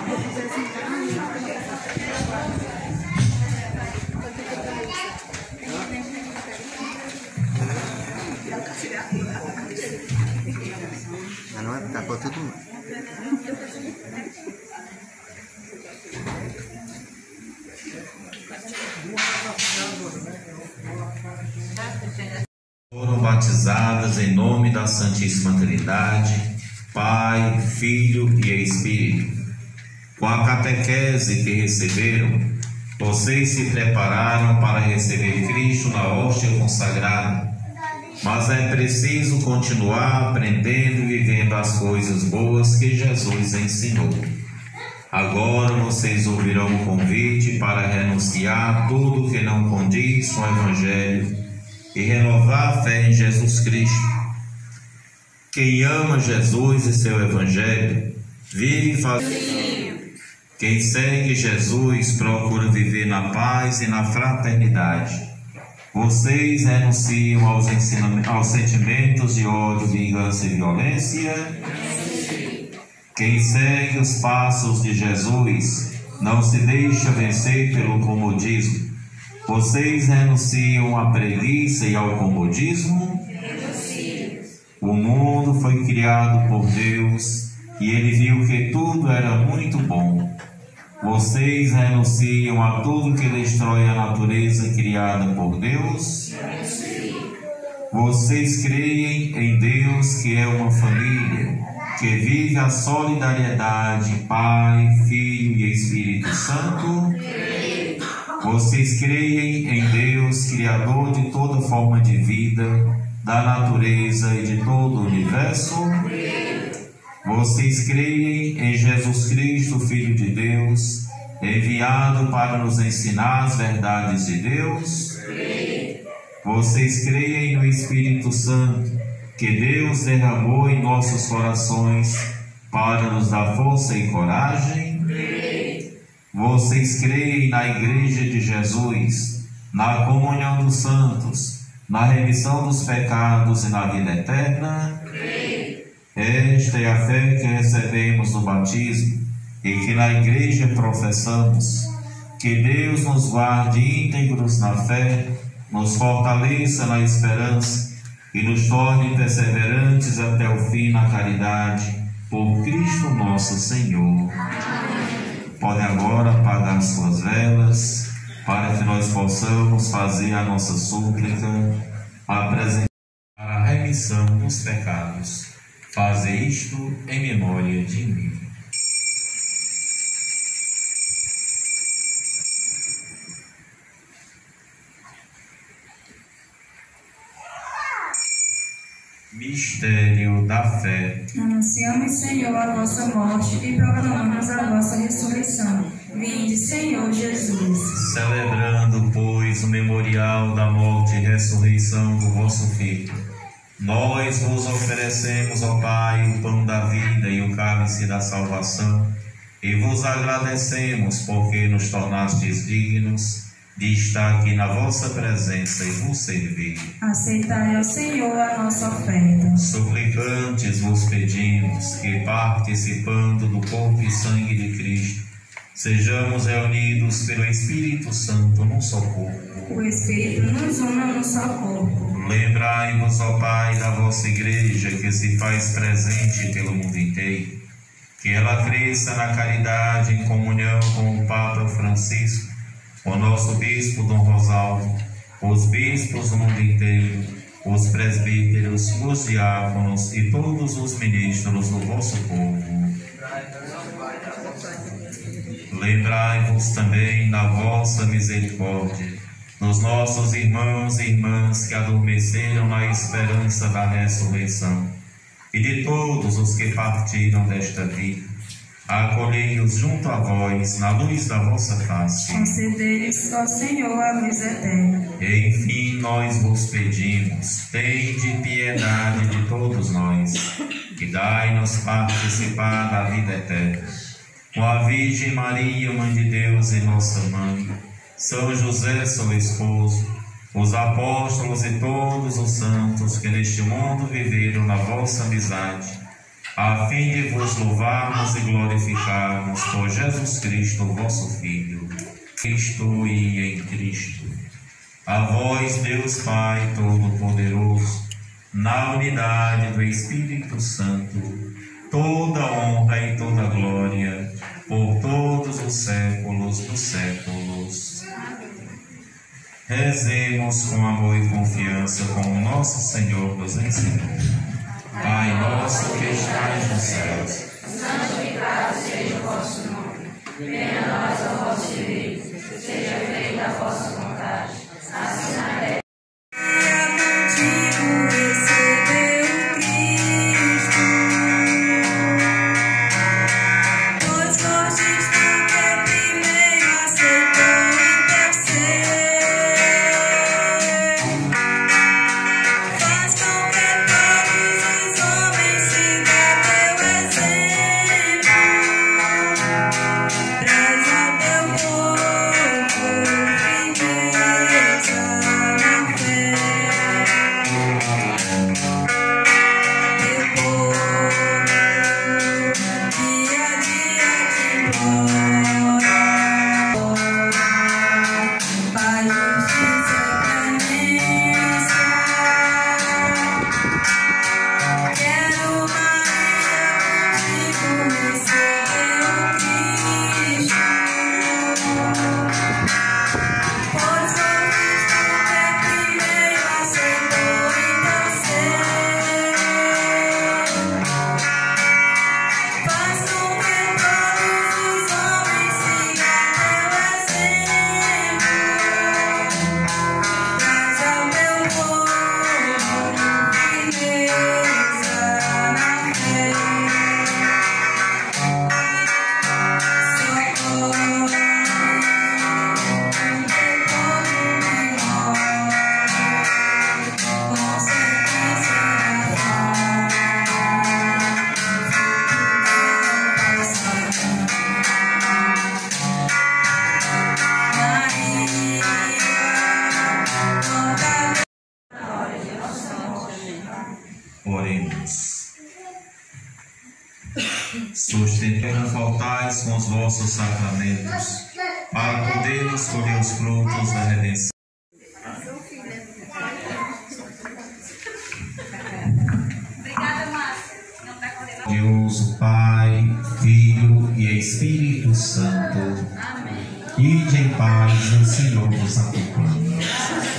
Não tapou tudo. Foram batizadas em nome da Santíssima Trindade, Pai, Filho e Espírito. Com a catequese que receberam, vocês se prepararam para receber Cristo na hóstia consagrada. Mas é preciso continuar aprendendo e vivendo as coisas boas que Jesus ensinou. Agora vocês ouvirão o convite para renunciar tudo que não condiz com o Evangelho e renovar a fé em Jesus Cristo. Quem ama Jesus e seu Evangelho, vive fazendo. Quem segue Jesus procura viver na paz e na fraternidade. Vocês renunciam aos sentimentos de ódio, vingança e violência. Quem segue os passos de Jesus não se deixa vencer pelo comodismo. Vocês renunciam à preguiça e ao comodismo. O mundo foi criado por Deus e Ele viu que tudo era muito bom. Vocês renunciam a tudo que destrói a natureza criada por Deus? Vocês creem em Deus, que é uma família, que vive a solidariedade, Pai, Filho e Espírito Santo? Vocês creem em Deus, Criador de toda forma de vida, da natureza e de todo o universo? Vocês creem em Jesus Cristo, Filho de Deus, enviado para nos ensinar as verdades de Deus? Vocês creem no Espírito Santo, que Deus derramou em nossos corações para nos dar força e coragem? Vocês creem na Igreja de Jesus, na comunhão dos santos, na remissão dos pecados e na vida eterna? Esta é a fé que recebemos no batismo e que na Igreja professamos. Que Deus nos guarde íntegros na fé, nos fortaleça na esperança e nos torne perseverantes até o fim na caridade, por Cristo nosso Senhor. Podem agora apagar suas velas, para que nós possamos fazer a nossa súplica, apresentar a remissão dos pecados. Faze isto em memória de mim. Mistério da fé. Anunciamos, Senhor, a vossa morte e proclamamos a vossa ressurreição. Vinde, Senhor Jesus. Celebrando, pois, o memorial da morte e ressurreição do vosso Filho, nós vos oferecemos, ó Pai, o pão da vida e o cálice da salvação, e vos agradecemos porque nos tornastes dignos de estar aqui na vossa presença e vos servir. Aceitai, ó Senhor, a nossa oferta. Suplicantes vos pedimos que, participando do corpo e sangue de Cristo, sejamos reunidos pelo Espírito Santo num só corpo. O Espírito nos une num só corpo. Lembrai-vos, ó Pai, da vossa Igreja que se faz presente pelo mundo inteiro, que ela cresça na caridade em comunhão com o Papa Francisco, o nosso Bispo Dom Rosalvo, os bispos do mundo inteiro, os presbíteros, os diáconos e todos os ministros do vosso povo. Lembrai-vos também da vossa misericórdia dos nossos irmãos e irmãs que adormeceram na esperança da ressurreição e de todos os que partiram desta vida. Acolhei-os junto a vós na luz da vossa face. Concedei-lhes, ó Senhor, a luz eterna. Enfim, nós vos pedimos, tende piedade de todos nós, e dai-nos participar da vida eterna. Com a Virgem Maria, Mãe de Deus e nossa Mãe, São José, seu esposo, os apóstolos e todos os santos que neste mundo viveram na vossa amizade, a fim de vos louvarmos e glorificarmos por Jesus Cristo, vosso Filho, Cristo e em Cristo. A vós, Deus Pai Todo-Poderoso, na unidade do Espírito Santo, toda honra e toda glória, por todos os séculos dos séculos. Rezemos com amor e confiança, como nosso Senhor nos ensinou. Pai nosso que estais nos céus, santificado seja o vosso nome. Venha a nós o vosso reino. Seja feita a vossa vontade, assim na terra. Oremos. Sustentemos altares com os vossos sacramentos, para podermos colher os frutos da redenção. Deus, o Pai, Filho e Espírito Santo. Amém. Ide em paz, o Senhor vos acompanhe.